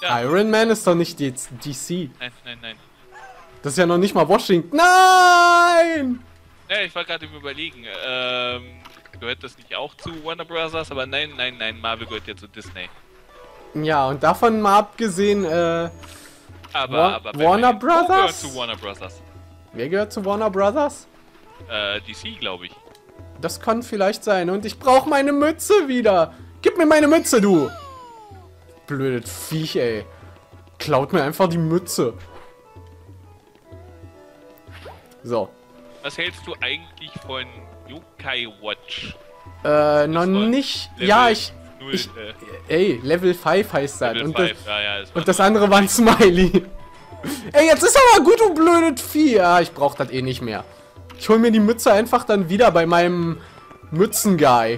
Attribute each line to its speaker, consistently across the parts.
Speaker 1: Ja.
Speaker 2: Iron Man ist doch nicht DC.
Speaker 1: Nein, nein, nein.
Speaker 2: Das ist ja noch nicht mal Washington. Nein!
Speaker 1: Ja, ich war gerade im Überlegen. Gehört das nicht auch zu Warner Brothers? Aber nein, nein, nein, Marvel gehört ja zu Disney.
Speaker 2: Ja, und davon mal abgesehen,
Speaker 1: Aber
Speaker 2: Warner
Speaker 1: Batman gehört
Speaker 2: Brothers?
Speaker 1: zu Warner Brothers.
Speaker 2: Wer gehört zu Warner Brothers?
Speaker 1: DC, glaube ich.
Speaker 2: Das kann vielleicht sein. Und ich brauche meine Mütze wieder. Gib mir meine Mütze, du! Blödes Viech, ey. Klaut mir einfach die Mütze. So.
Speaker 1: Was hältst du eigentlich von Yokai Watch?
Speaker 2: Noch nicht.
Speaker 1: Level
Speaker 2: Ja,
Speaker 1: 0,
Speaker 2: ey, Level 5 heißt das.
Speaker 1: Level
Speaker 2: Und
Speaker 1: 5,
Speaker 2: das,
Speaker 1: ja, ja,
Speaker 2: und das andere war ein Smiley. Ey, jetzt ist aber gut, du blödes Vieh. Ja, ich brauch das eh nicht mehr. Ich hol mir die Mütze einfach dann wieder bei meinem Mützenguy.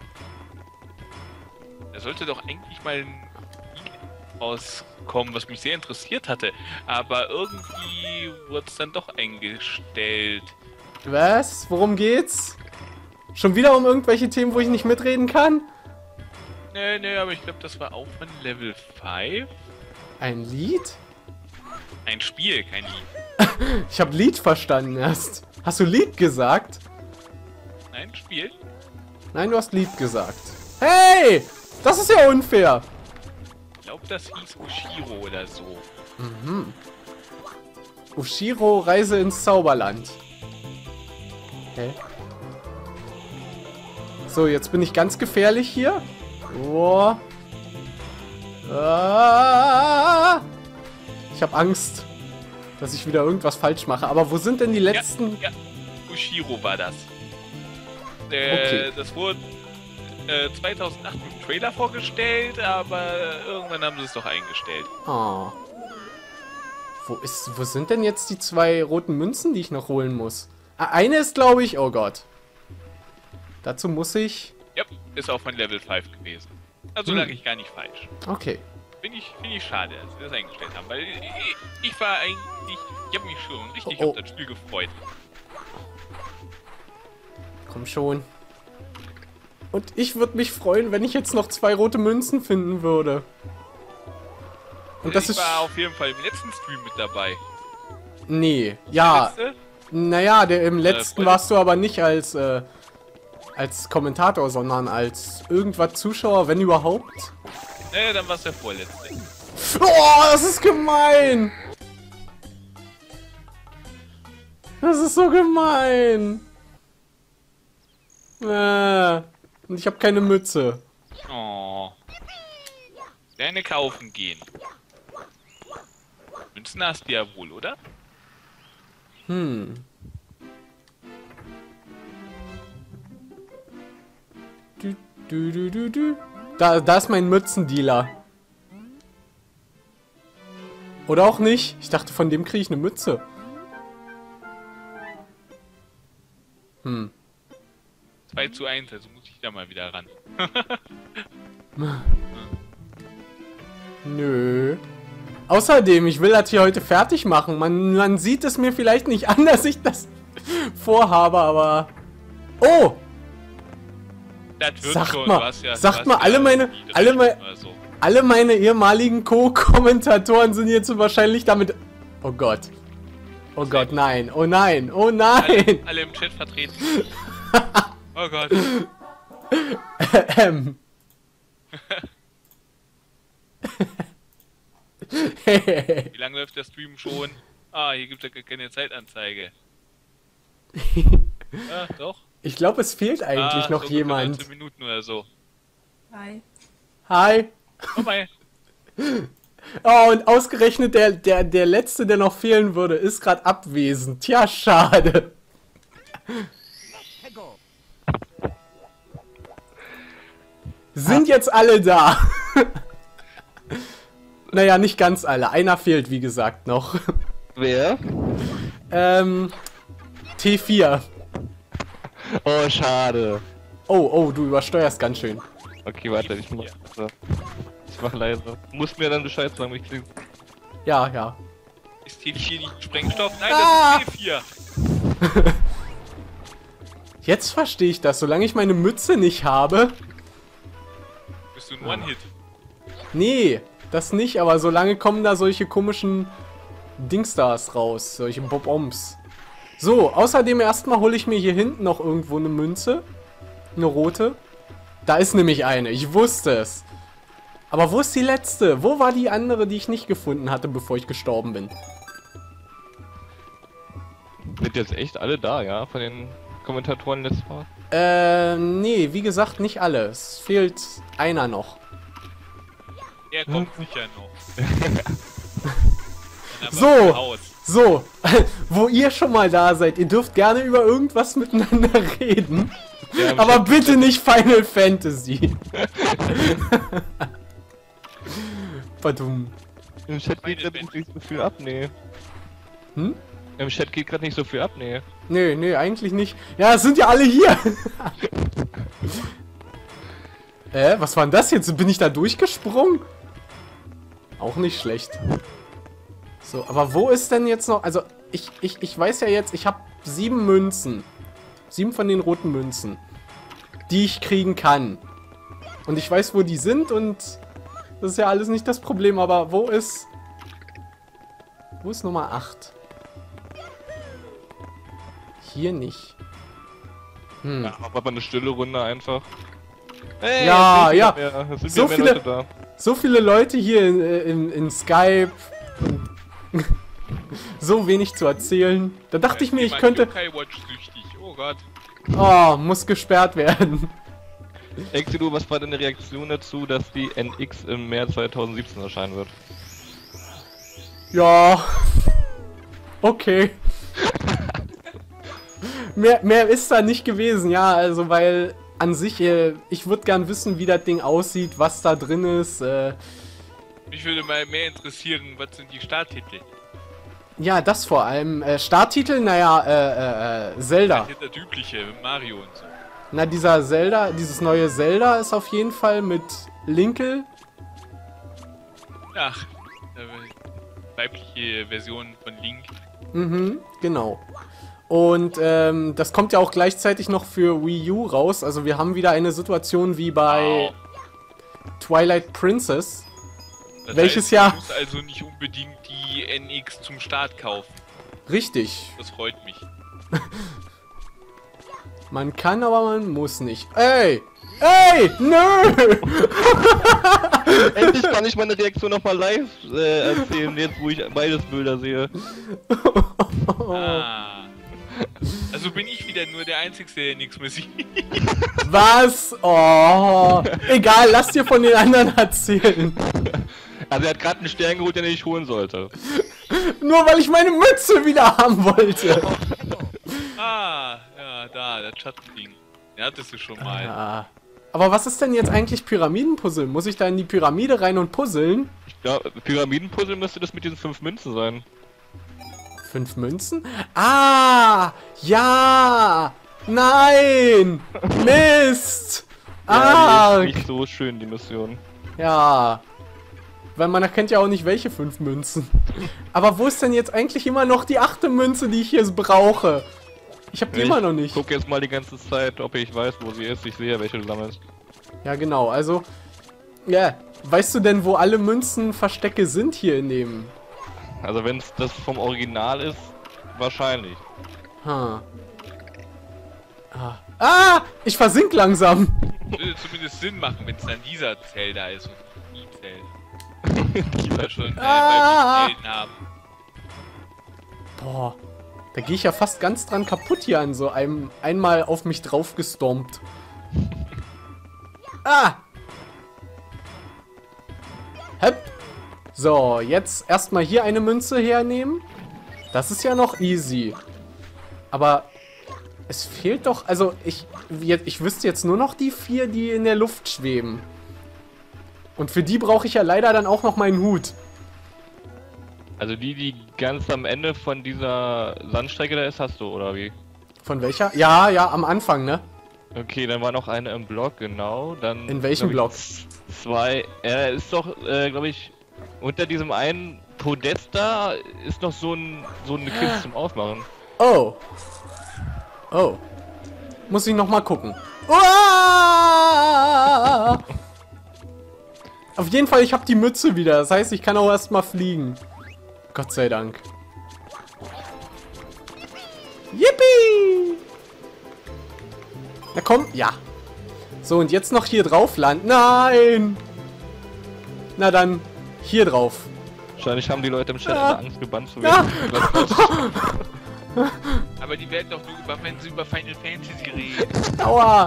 Speaker 1: Da sollte doch eigentlich mal ein rauskommen, was mich sehr interessiert hatte. Aber irgendwie wurde es dann doch eingestellt.
Speaker 2: Was? Worum geht's? Schon wieder um irgendwelche Themen, wo ich nicht mitreden kann?
Speaker 1: Nee, aber ich glaube, das war auch von Level 5.
Speaker 2: Ein Lied?
Speaker 1: Ein Spiel, kein Lied.
Speaker 2: Ich habe Lied verstanden erst. Hast du Lied gesagt?
Speaker 1: Nein, Spiel?
Speaker 2: Nein, du hast Lied gesagt. Hey! Das ist ja unfair.
Speaker 1: Ich glaube, das hieß Ushiro oder so.
Speaker 2: Ushiro, Reise ins Zauberland. Hä? So, jetzt bin ich ganz gefährlich hier. Oh. Ah. Ich habe Angst, dass ich wieder irgendwas falsch mache. Aber wo sind denn die letzten...
Speaker 1: Ja, Ushiro war das.
Speaker 2: Okay.
Speaker 1: Das wurde 2008 im Trailer vorgestellt, aber irgendwann haben sie es doch eingestellt.
Speaker 2: Oh. Wo sind denn jetzt die 2 roten Münzen, die ich noch holen muss? Eine ist, glaube ich... Oh Gott. Dazu muss ich...
Speaker 1: Ja, ist auch von Level 5 gewesen. Also lag ich gar nicht falsch.
Speaker 2: Okay.
Speaker 1: Finde ich schade, dass sie das eingestellt haben, weil ich war eigentlich... Ich habe mich schon richtig
Speaker 2: Oh.
Speaker 1: auf das Spiel gefreut.
Speaker 2: Komm schon. Und ich würde mich freuen, wenn ich jetzt noch 2 rote Münzen finden würde. Und das
Speaker 1: ich
Speaker 2: ist...
Speaker 1: war auf jeden Fall im letzten Stream mit dabei.
Speaker 2: Nee. Ja.
Speaker 1: Letzte?
Speaker 2: Naja, im letzten
Speaker 1: voll-
Speaker 2: warst du aber nicht als Kommentator, sondern als irgendwas Zuschauer, wenn überhaupt.
Speaker 1: Nee, dann war es der vorletzte.
Speaker 2: Oh, das ist gemein! Das ist so gemein! Und ich habe keine Mütze.
Speaker 1: Oh. Gerne kaufen gehen. Münzen hast du ja wohl, oder?
Speaker 2: Hm. Du. Da ist mein Mützendealer. Oder auch nicht. Ich dachte, von dem kriege ich eine Mütze. Hm.
Speaker 1: 2:1, also muss ich da mal wieder ran.
Speaker 2: Nö. Außerdem, ich will das hier heute fertig machen. Man sieht es mir vielleicht nicht an, dass ich das vorhabe, aber... Oh!
Speaker 1: Das wird
Speaker 2: Sagt
Speaker 1: schon,
Speaker 2: mal,
Speaker 1: du hast ja,
Speaker 2: sagt
Speaker 1: du hast
Speaker 2: mal, alle meine-
Speaker 1: die
Speaker 2: alle
Speaker 1: Rechte
Speaker 2: meine-
Speaker 1: oder so.
Speaker 2: Alle meine ehemaligen Co-Kommentatoren sind jetzt wahrscheinlich damit... Oh Gott. Oh Gott, nein. Oh nein. Oh nein.
Speaker 1: Alle im Chat vertreten. Oh Gott. Wie lange läuft der Stream schon? Ah, hier gibt es ja gar keine Zeitanzeige. Ja, doch.
Speaker 2: Ich glaube, es fehlt eigentlich noch
Speaker 1: so ungefähr
Speaker 2: jemand.
Speaker 1: 19 Minuten oder so.
Speaker 3: Hi.
Speaker 2: Hi.
Speaker 1: Komm mal.
Speaker 2: Oh, und ausgerechnet der Letzte, der noch fehlen würde, ist gerade abwesend. Tja, schade. Sind jetzt alle da? Naja, nicht ganz alle. Einer fehlt, wie gesagt, noch.
Speaker 4: Wer?
Speaker 2: T4.
Speaker 4: Oh, schade.
Speaker 2: Oh, du übersteuerst ganz schön.
Speaker 4: Okay, warte, ich mach so. Ich mach leise. Muss mir dann Bescheid sagen, wie ich klingt.
Speaker 2: Ja.
Speaker 1: Ist T4 nicht Sprengstoff? Nein,
Speaker 2: Ah!
Speaker 1: das ist T4.
Speaker 2: Jetzt verstehe ich das. Solange ich meine Mütze nicht habe...
Speaker 1: Bist du ein One-Hit?
Speaker 2: Nee, Das nicht, aber solange kommen da solche komischen Dingstars raus. Solche Bob-Oms. So, außerdem erstmal hole ich mir hier hinten noch irgendwo eine Münze. Eine rote. Da ist nämlich eine. Ich wusste es. Aber wo ist die letzte? Wo war die andere, die ich nicht gefunden hatte, bevor ich gestorben bin?
Speaker 4: Sind jetzt echt alle da, ja? Von den Kommentatoren letztes Mal?
Speaker 2: Nee, wie gesagt, nicht alle. Es fehlt einer noch.
Speaker 1: Er kommt sicher noch.
Speaker 2: So, so, wo ihr schon mal da seid, ihr dürft gerne über irgendwas miteinander reden.
Speaker 4: Ja,
Speaker 2: aber bitte nicht Final Fantasy. Badum.
Speaker 4: Im Chat geht gerade nicht so viel ab, nee.
Speaker 2: Hm?
Speaker 4: Im Chat geht gerade nicht so viel ab, nee.
Speaker 2: Nee, nee, eigentlich nicht. Ja, es sind ja alle hier. Was war denn das jetzt? Bin ich da durchgesprungen? Auch nicht schlecht. So, aber wo ist denn jetzt noch... Also, ich weiß ja jetzt, ich habe 7 Münzen. 7 von den roten Münzen. Die ich kriegen kann. Und ich weiß, wo die sind und... Das ist ja alles nicht das Problem, aber wo ist... Wo ist Nummer 8? Hier nicht. Hm.
Speaker 4: Ja, mach mal eine stille Runde einfach. Hey,
Speaker 2: Ja, ja.
Speaker 4: Es sind
Speaker 2: So
Speaker 4: mehr
Speaker 2: viele-
Speaker 4: Leute da.
Speaker 2: So viele Leute hier in Skype. Und so wenig zu erzählen. Da dachte ich mir, ich könnte...
Speaker 1: Watch süchtig. Oh Gott.
Speaker 2: Oh, muss gesperrt werden.
Speaker 4: Exidu, was war deine Reaktion dazu, dass die NX im März 2017 erscheinen wird?
Speaker 2: Ja. Okay. mehr ist da nicht gewesen, ja, also weil an sich, ich würde gern wissen, wie das Ding aussieht, was da drin ist.
Speaker 1: Mich würde mal mehr interessieren, was sind die Starttitel?
Speaker 2: Ja, das vor allem. Starttitel, naja, Zelda.
Speaker 1: Das ist das übliche, Mario und so.
Speaker 2: Na, dieser Zelda, dieses neue Zelda ist auf jeden Fall mit Linkle.
Speaker 1: Ach, weibliche Version von Link.
Speaker 2: Mhm, genau. Und das kommt ja auch gleichzeitig noch für Wii U raus. Also wir haben wieder eine Situation wie bei Twilight Princess.
Speaker 1: Das
Speaker 2: Welches
Speaker 1: heißt,
Speaker 2: Jahr?
Speaker 1: Du musst also nicht unbedingt die NX zum Start kaufen.
Speaker 2: Richtig.
Speaker 1: Das freut mich.
Speaker 2: Man kann, aber man muss nicht. Ey! Ey! Nö!
Speaker 4: Endlich kann ich meine Reaktion nochmal live erzählen, jetzt wo ich beides Bilder sehe.
Speaker 1: Ah. Also bin ich wieder nur der Einzige, der nichts mehr sieht.
Speaker 2: Was? Oh! Egal, lass dir von den anderen erzählen.
Speaker 4: Also er hat gerade einen Stern geholt, den er nicht holen sollte.
Speaker 2: Nur weil ich meine Mütze wieder haben wollte.
Speaker 1: Ah, ja, da, das Schattending. Der hattest du schon mal.
Speaker 2: Ja. Aber was ist denn jetzt eigentlich Pyramidenpuzzle? Muss ich da in die Pyramide rein und puzzeln?
Speaker 4: Ja, Pyramidenpuzzle müsste das mit diesen 5 Münzen sein.
Speaker 2: 5 Münzen? Ah! Ja! Nein! Mist!
Speaker 4: Ja,
Speaker 2: Ah!
Speaker 4: die ist nicht so schön, die Mission.
Speaker 2: Ja. Weil man erkennt ja auch nicht, welche 5 Münzen. Aber wo ist denn jetzt eigentlich immer noch die 8. Münze, die ich hier brauche? Ich habe die immer noch nicht.
Speaker 4: Guck jetzt mal die ganze Zeit, ob ich weiß, wo sie ist. Ich sehe, welche du sammelst.
Speaker 2: Ja, genau. Also, ja. Weißt du denn, wo alle Münzenverstecke sind hier in dem?
Speaker 4: Also wenn es das vom Original ist, wahrscheinlich.
Speaker 2: Ah. Ah! Ich versink langsam.
Speaker 1: Würde zumindest Sinn machen, wenn es dann dieser Zelda ist und nicht die Zelda. Die wir schon weibliche Helden haben.
Speaker 2: Boah. Da gehe ich ja fast ganz dran kaputt hier an so einem einmal auf mich drauf gestompt. Ah! Hepp. So, jetzt erstmal hier eine Münze hernehmen. Das ist ja noch easy. Aber es fehlt doch, also ich wüsste jetzt nur noch die 4, die in der Luft schweben. Und für die brauche ich ja leider dann auch noch meinen Hut.
Speaker 4: Also die ganz am Ende von dieser Sandstrecke da ist, hast du, oder wie?
Speaker 2: Von welcher? Ja, ja, am Anfang, ne?
Speaker 4: Okay, dann war noch eine im Block, genau. Dann
Speaker 2: In welchem
Speaker 4: glaub
Speaker 2: Block?
Speaker 4: ich, 2. Ist doch, glaube ich, unter diesem einen Podest da ist noch so eine Kiste zum Aufmachen.
Speaker 2: Oh. Oh. Muss ich noch mal gucken. Uah! Auf jeden Fall, ich habe die Mütze wieder. Das heißt, ich kann auch erstmal fliegen. Gott sei Dank. Yippie! Na komm, ja. So, und jetzt noch hier drauf landen. Nein! Na dann, hier drauf.
Speaker 4: Wahrscheinlich haben die Leute im Chat alle Angst, gebannt zu werden.
Speaker 1: Aber die werden doch nur wenn sie über Final Fantasy reden.
Speaker 2: Aua!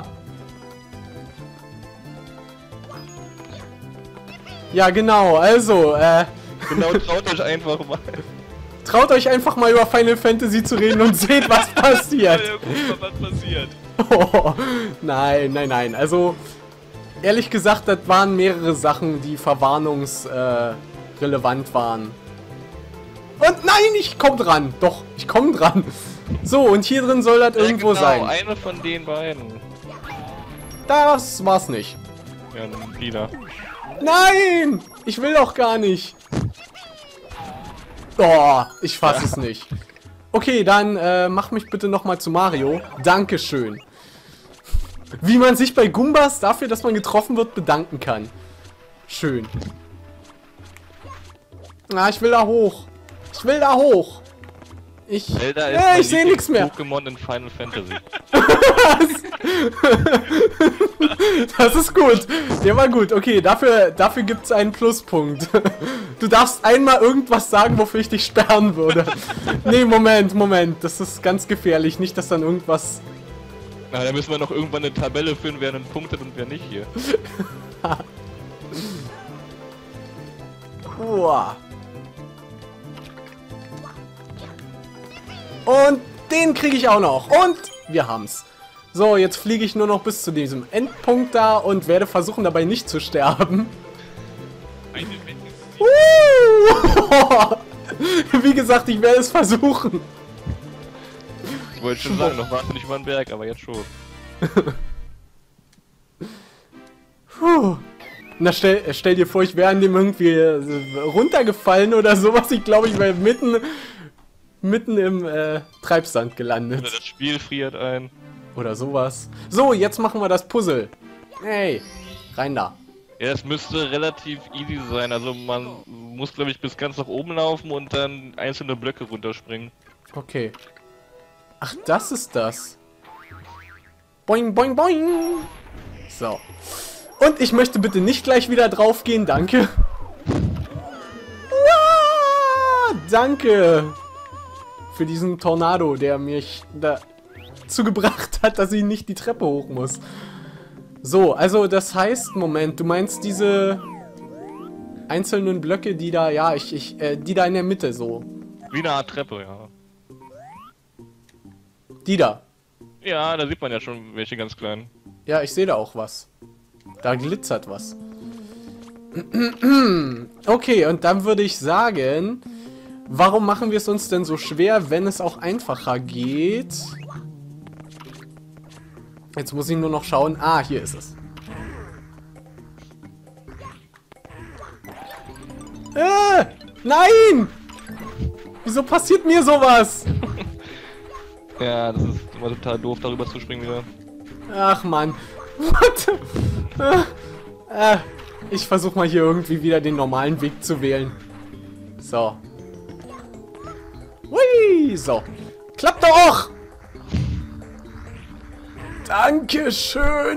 Speaker 2: Ja, genau, also,
Speaker 4: Genau, traut euch einfach mal.
Speaker 2: traut euch einfach mal über Final Fantasy zu reden und seht, was passiert.
Speaker 1: Ja, guck mal, was passiert.
Speaker 2: Oh, nein, nein, nein. Also, ehrlich gesagt, das waren mehrere Sachen, die verwarnungsrelevant waren. Und nein, ich komm dran. Doch, ich komm dran. So, und hier drin soll das irgendwo
Speaker 4: genau,
Speaker 2: sein.
Speaker 4: Eine von den beiden.
Speaker 2: Das war's nicht.
Speaker 4: Ja, dann wieder.
Speaker 2: Nein! Ich will doch gar nicht. Oh, ich fass es nicht. Okay, dann mach mich bitte nochmal zu Mario. Dankeschön. Wie man sich bei Goombas dafür, dass man getroffen wird, bedanken kann. Schön. Ah, ich will da hoch. Ich will da hoch.
Speaker 4: Zelda ist mein
Speaker 2: ich sehe nichts mehr.
Speaker 4: Pokémon in Final Fantasy.
Speaker 2: Das ist gut. Der war gut. Okay, dafür gibt's einen Pluspunkt. Du darfst einmal irgendwas sagen, wofür ich dich sperren würde. Nee, Moment. Das ist ganz gefährlich. Nicht, dass dann irgendwas...
Speaker 4: Na, da müssen wir noch irgendwann eine Tabelle führen, wer einen Punkt hat und wer nicht hier.
Speaker 2: Uah. Und den kriege ich auch noch. Und wir haben's. So, jetzt fliege ich nur noch bis zu diesem Endpunkt da und werde versuchen, dabei nicht zu sterben.
Speaker 1: Final Fantasy.
Speaker 2: Wie gesagt, ich werde es versuchen.
Speaker 4: Ich wollte schon sagen, noch warte nicht mal ein Berg, aber jetzt schon.
Speaker 2: Puh. Na, stell dir vor, ich wäre an dem irgendwie runtergefallen oder sowas. Ich glaube, ich wäre mitten im Treibsand gelandet.
Speaker 4: Oder das Spiel friert ein.
Speaker 2: Oder sowas. So, jetzt machen wir das Puzzle. Hey, rein da.
Speaker 4: Ja, es müsste relativ easy sein. Also man muss, glaube ich, bis ganz nach oben laufen und dann einzelne Blöcke runterspringen.
Speaker 2: Okay. Ach, das ist das. Boing, boing, boing. So. Und ich möchte bitte nicht gleich wieder drauf gehen, danke. Danke. Für diesen Tornado, der mich dazu gebracht hat, dass ich nicht die Treppe hoch muss. So, also das heißt, Moment, du meinst diese einzelnen Blöcke, die da, ja, die da in der Mitte so.
Speaker 4: Wie eine Art Treppe, ja.
Speaker 2: Die da.
Speaker 4: Ja, da sieht man ja schon welche ganz kleinen.
Speaker 2: Ja, ich sehe da auch was. Da glitzert was. Okay, und dann würde ich sagen, warum machen wir es uns denn so schwer, wenn es auch einfacher geht? Jetzt muss ich nur noch schauen. Ah, hier ist es. Nein! Wieso passiert mir sowas?
Speaker 4: Ja, das ist immer total doof, darüber zu springen wieder.
Speaker 2: Ach Mann. What? Ich versuche mal hier irgendwie wieder den normalen Weg zu wählen. So. Hui, so. Klappt doch! Dankeschön!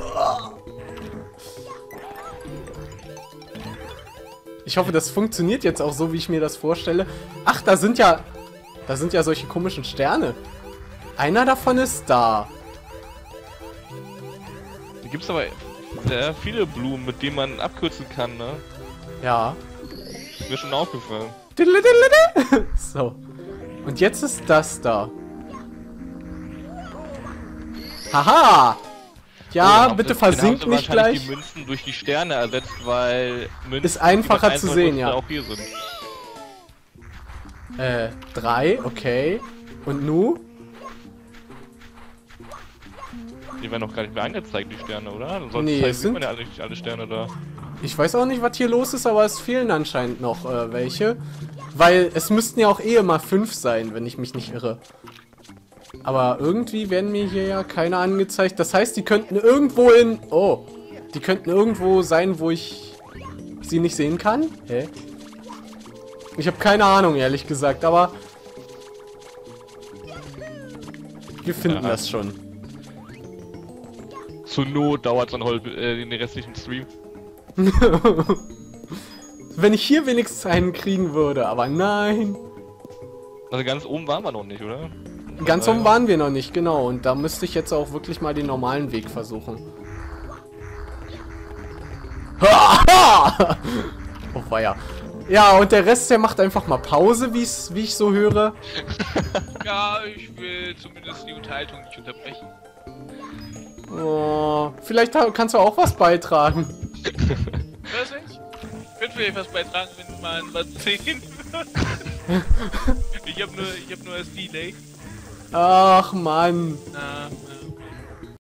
Speaker 2: Ich hoffe, das funktioniert jetzt auch so, wie ich mir das vorstelle. Ach, da sind ja solche komischen Sterne. Einer davon ist da.
Speaker 4: Da gibt's aber sehr viele Blumen, mit denen man abkürzen kann, ne?
Speaker 2: Ja.
Speaker 4: Ist mir schon aufgefallen.
Speaker 2: So. Und jetzt ist das da. Haha! Ja, bitte versinkt nicht gleich.
Speaker 4: Die Münzen durch die Sterne ersetzt, weil Münzen
Speaker 2: ist einfacher zu sehen, ja.
Speaker 4: Auch hier sind.
Speaker 2: 3, okay. Und nu?
Speaker 4: Die werden noch gar nicht mehr angezeigt, die Sterne, oder? Sonst
Speaker 2: Nee,
Speaker 4: sieht man ja nicht alle Sterne da.
Speaker 2: Ich weiß auch nicht, was hier los ist, aber es fehlen anscheinend noch welche. Weil es müssten ja auch mal 5 sein, wenn ich mich nicht irre. Aber irgendwie werden mir hier ja keine angezeigt. Das heißt, die könnten irgendwo die könnten irgendwo sein, wo ich sie nicht sehen kann? Hä? Ich habe keine Ahnung, ehrlich gesagt, aber... Wir finden das schon.
Speaker 4: Zur Not dauert es dann heute den restlichen Stream.
Speaker 2: Wenn ich hier wenigstens einen kriegen würde, aber nein.
Speaker 4: Also ganz oben waren wir noch nicht, oder?
Speaker 2: Ganz oben waren wir noch nicht, genau. Und da müsste ich jetzt auch wirklich mal den normalen Weg versuchen. Oh weia. Ja, und der Rest, der macht einfach mal Pause, wie ich so höre.
Speaker 1: Ja, ich will zumindest die Unterhaltung nicht unterbrechen.
Speaker 2: Oh, vielleicht kannst du auch was beitragen.
Speaker 1: Weiß nicht? Ich könnte vielleicht was beitragen, wenn du mal was sehen würdest. Ich hab nur das Delay.
Speaker 2: Ach Mann.
Speaker 1: Na,